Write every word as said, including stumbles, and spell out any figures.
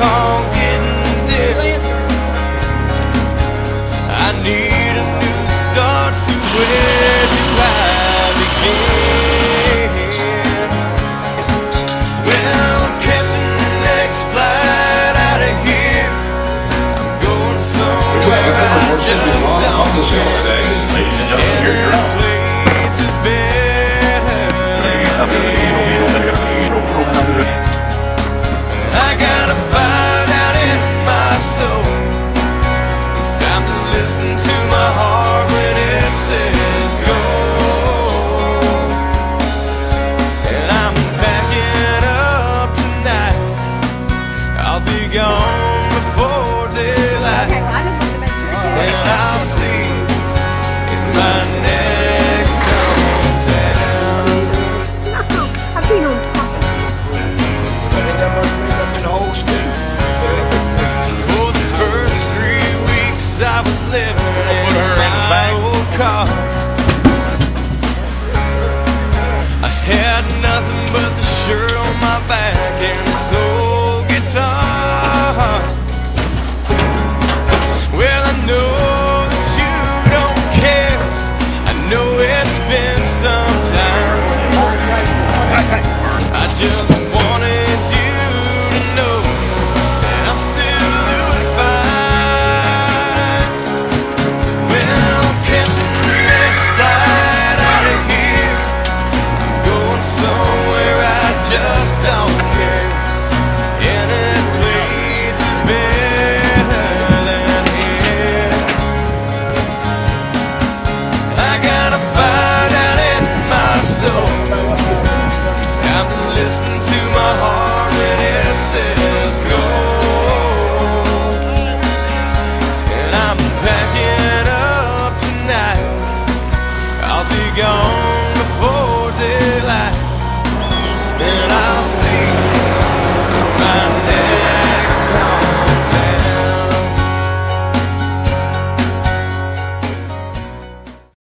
call getting there. I need a new start, so where do I begin? Well, I'm catching the next flight out of here. I'm going somewhere I just don't know. Ladies and gentlemen, here you're on. Place is better than here. I got a fire out in my soul. It's time to listen to my heart when it says go. And I'm packing up tonight. I'll be gone before daylight. And I'll see you in my next hometown. I've been on top. For the first three weeks I was living in my old car. I had nothing but the shirt on my back and this old guitar. Well, I know that you don't care. I know it's been some time. I just wanted you to know that I'm still doing fine. Well, I'm catching the next flight out of here. I'm going somewhere I just don't care. Any place is better than here. I got a fire out in my soul. It's time to listen to